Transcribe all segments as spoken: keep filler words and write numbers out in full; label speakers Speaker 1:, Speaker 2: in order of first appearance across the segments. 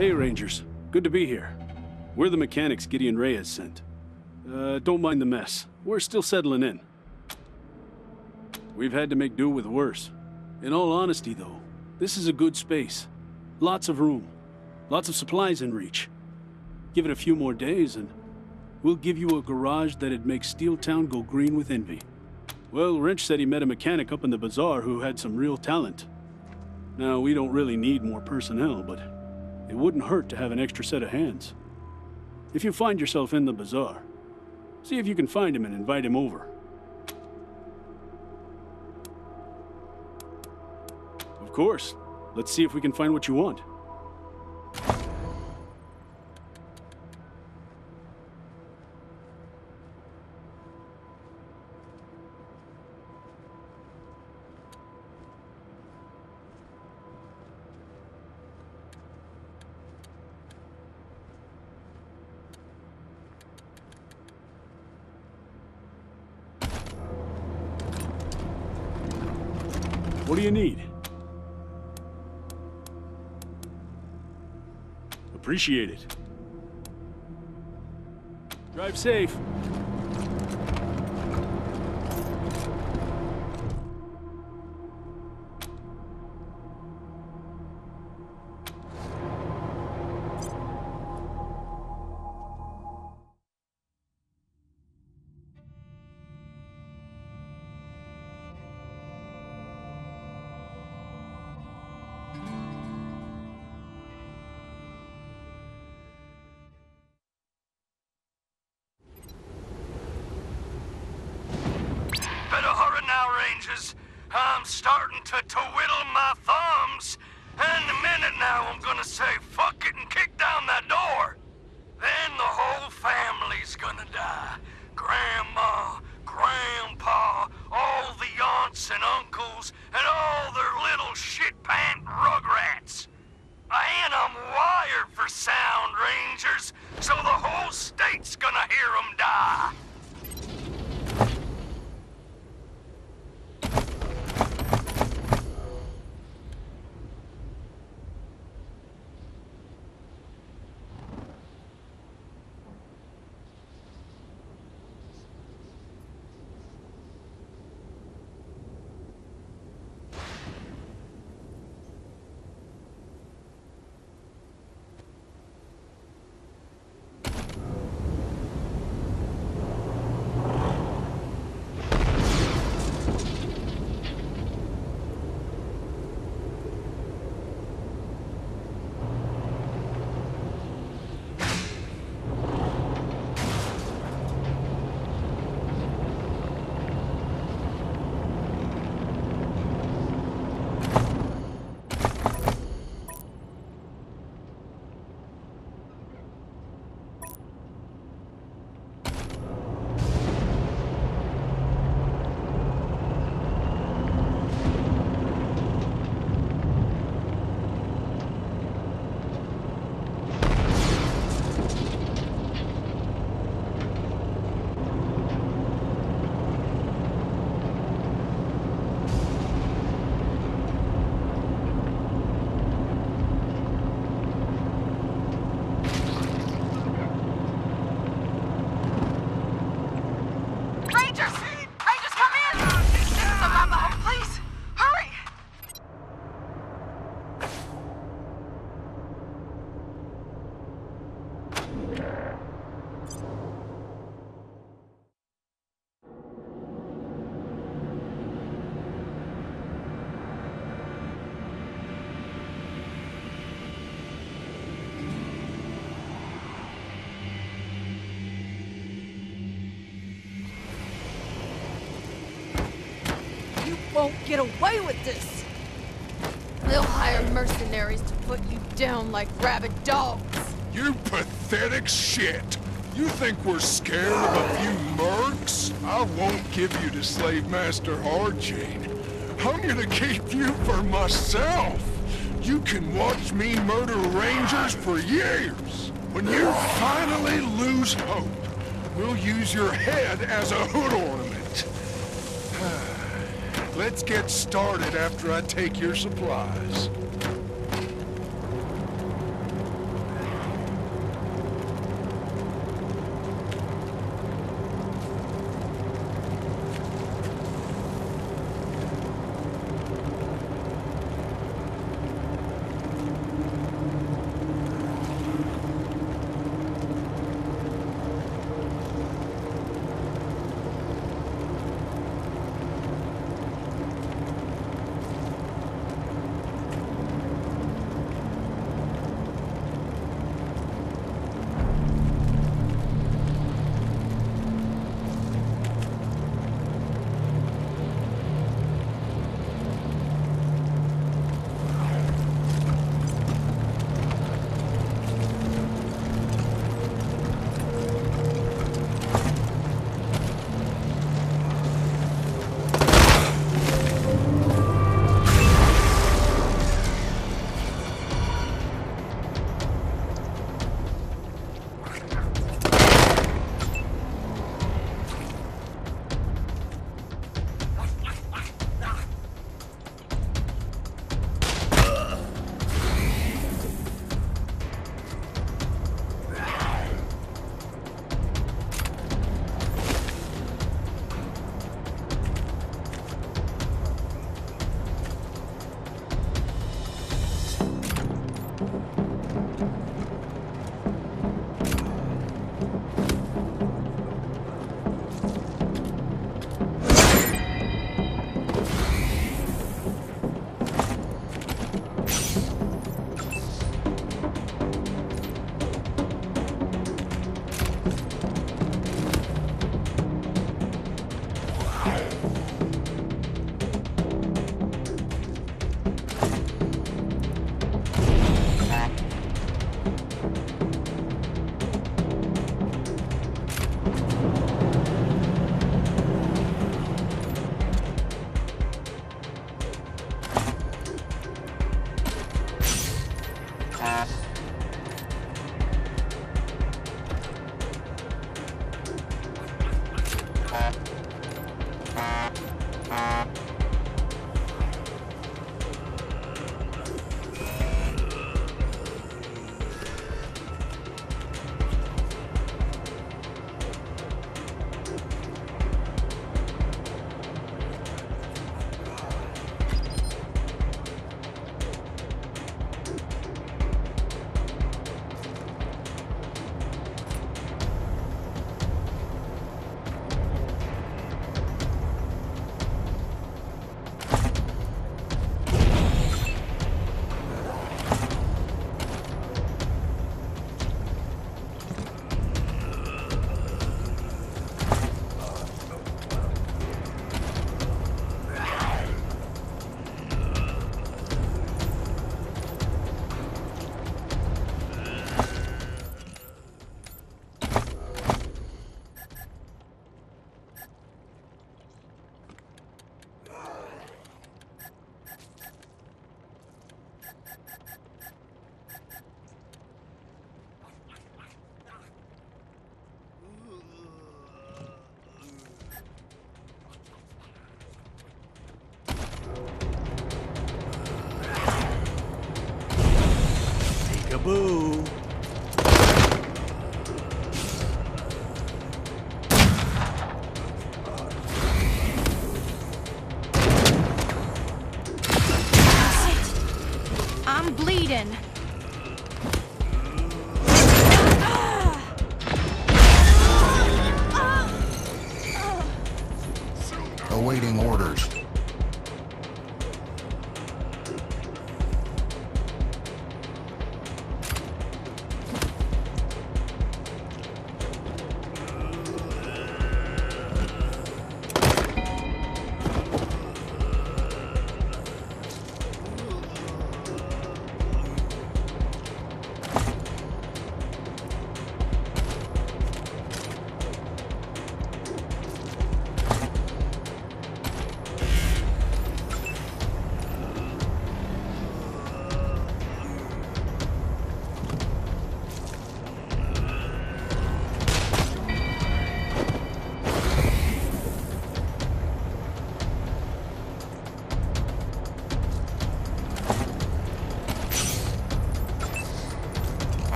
Speaker 1: Hey, Rangers. Good to be here. We're the mechanics Gideon Reyes sent. Uh, don't mind the mess. We're still settling in. We've had to make do with worse. In all honesty, though, this is a good space. Lots of room. Lots of supplies in reach. Give it a few more days and we'll give you a garage that'd make Steeltown go green with envy. Well, Wrench said he met a mechanic up in the bazaar who had some real talent. Now, we don't really need more personnel, but it wouldn't hurt to have an extra set of hands. If you find yourself in the bazaar, see if you can find him and invite him over. Of course. Let's see if we can find what you want. What do you need? Appreciate it. Drive safe.
Speaker 2: I'm starting to twiddle my thumbs. Any minute now I'm gonna say fuck it and kick down that door. Then the whole family's gonna die. Grandma, Grandpa, all the aunts and uncles, and all their little shit-pant rugrats. And I'm wired for sound, Rangers, so the whole state's gonna hear 'em die.
Speaker 3: Won't get away with this. They'll hire mercenaries to put you down like rabid dogs.
Speaker 4: You pathetic shit! You think we're scared of a few mercs? I won't give you to Slave Master Hardchain. I'm gonna keep you for myself. You can watch me murder Rangers for years. When you finally lose hope, we'll use your head as a hood ornament. Let's get started after I take your supplies.
Speaker 5: Boo.
Speaker 3: I'm bleeding.
Speaker 6: Awaiting orders.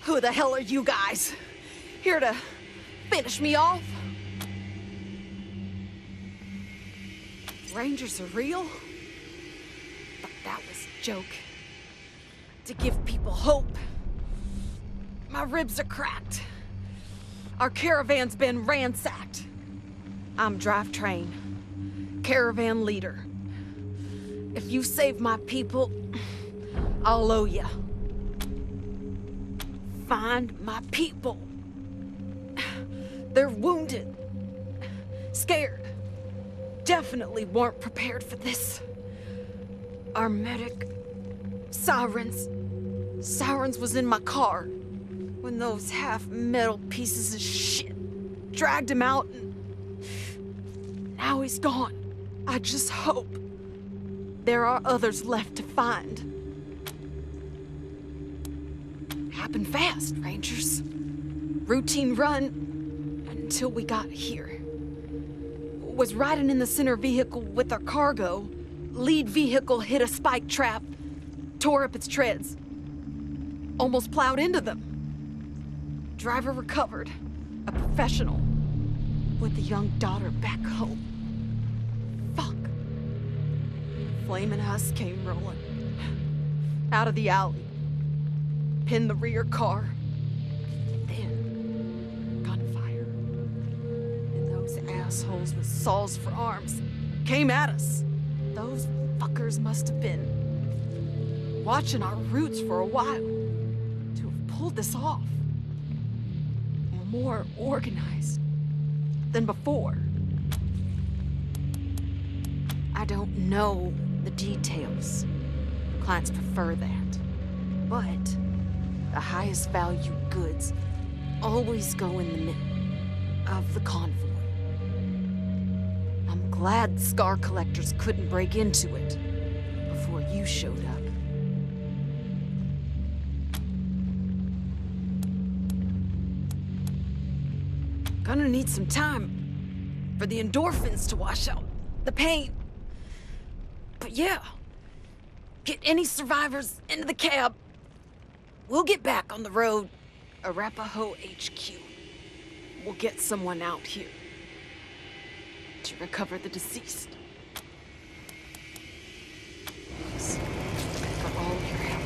Speaker 3: Who the hell are you guys? Here to finish me off? Rangers are real? But that was a joke. To give people hope. My ribs are cracked. Our caravan's been ransacked. I'm drivetrain, caravan leader. If you save my people, I'll owe ya. Find my people. They're wounded, scared. Definitely weren't prepared for this. Our medic, Sirens. Sirens was in my car when those half-metal pieces of shit dragged him out and now he's gone. I just hope there are others left to find. Happened fast, Rangers. Routine run until we got here. Was riding in the center vehicle with our cargo. Lead vehicle hit a spike trap, tore up its treads. Almost plowed into them. Driver recovered, a professional, with a young daughter back home. Fuck. Flaming us came rolling. Out of the alley. Pinned the rear car. Then, gunfire. And those assholes with saws for arms came at us. Those fuckers must have been watching our routes for a while to have pulled this off. More organized than before. I don't know the details. Clients prefer that. But the highest value goods always go in the middle of the convoy. I'm glad the Scar Collectors couldn't break into it before you showed up. Gonna need some time for the endorphins to wash out the pain. But yeah, get any survivors into the cab. We'll get back on the road. Arapaho H Q. We'll get someone out here to recover the deceased. Thanks for all your help.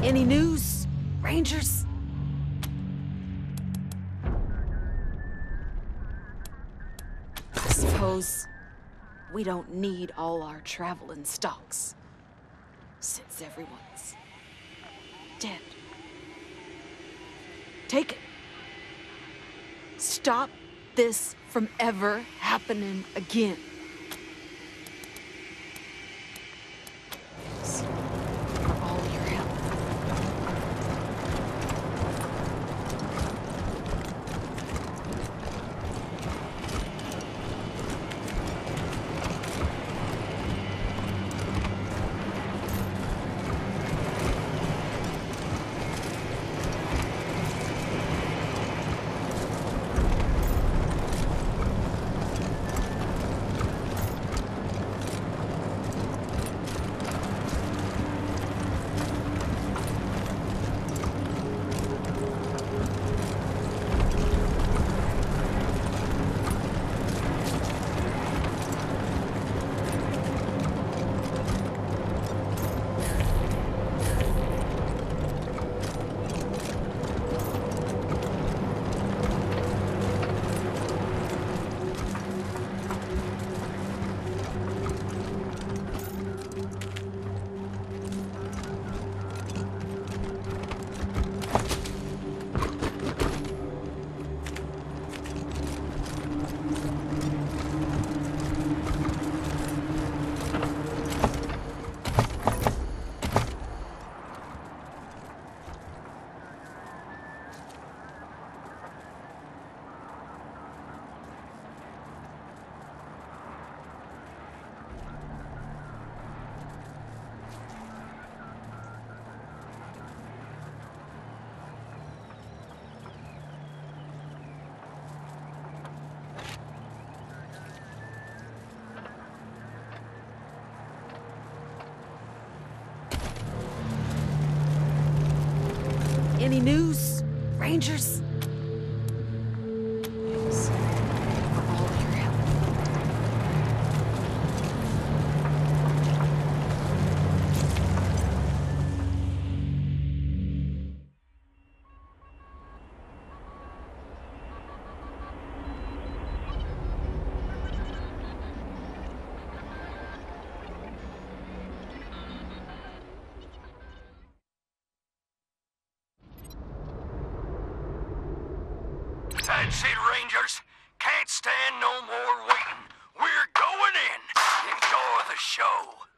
Speaker 3: Any news, Rangers? I suppose we don't need all our traveling stocks, since everyone's dead. Take it. Stop this from ever happening again. Thanks for all your help. Any news, Rangers? Thanks for all your help.
Speaker 2: That's it, Rangers. Can't stand no more waiting. We're going in. Enjoy the show.